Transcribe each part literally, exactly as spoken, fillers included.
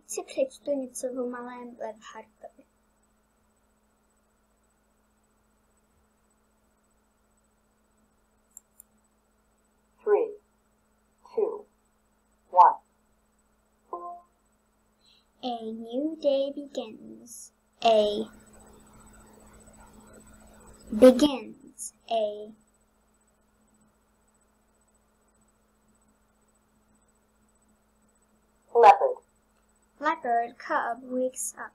si přečtu něco o malém Levhartovi. Three, two, one. A new day begins. A begins. A Leopard. leopard cub wakes up.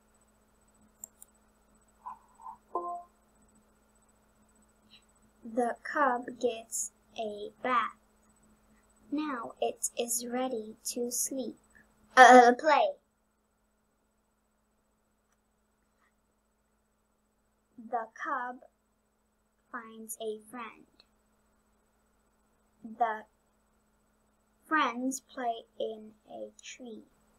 The cub gets a bath. Now it is ready to sleep. Uh, play. The cub finds a friend. The friends play in a tree.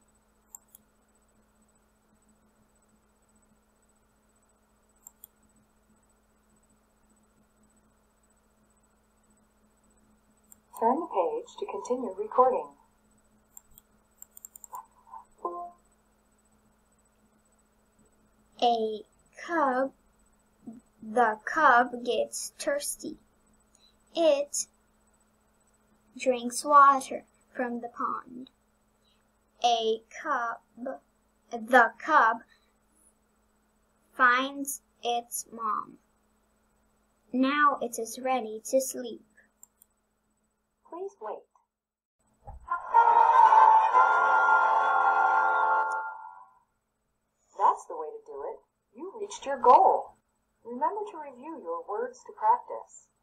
Turn the page to continue recording. A cub, the cub gets thirsty. It drinks water from the pond. A cub, the cub finds its mom. Now it is ready to sleep. Please wait. That's the way to do it. You reached your goal. Remember to review your words to practice.